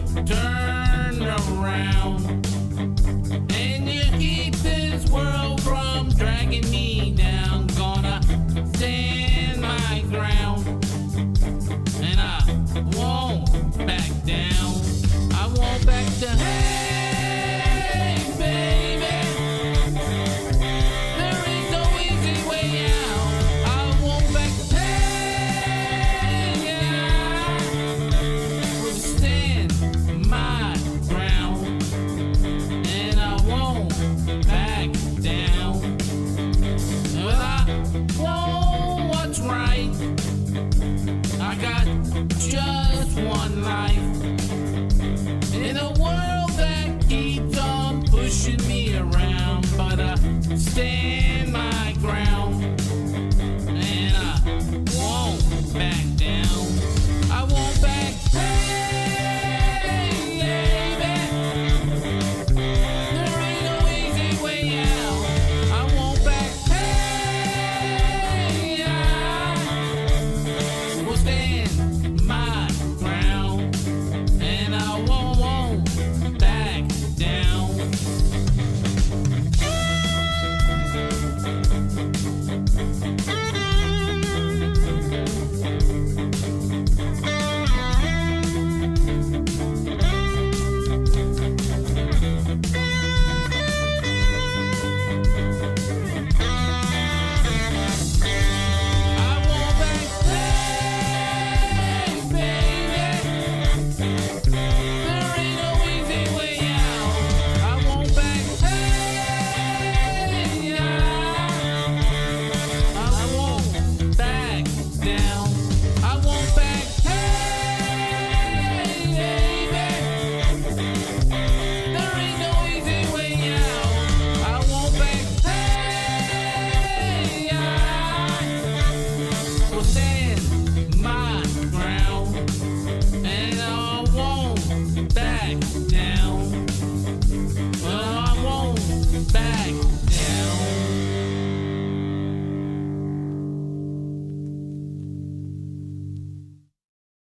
turn around, and you keep this world from dragging me down. Gonna stand my ground, and I won't back down. I won't back down. Hey, baby, there is no easy way out. I won't back down. Will stand my ground, and I won't back down. Well, I know what's right. I got just one life.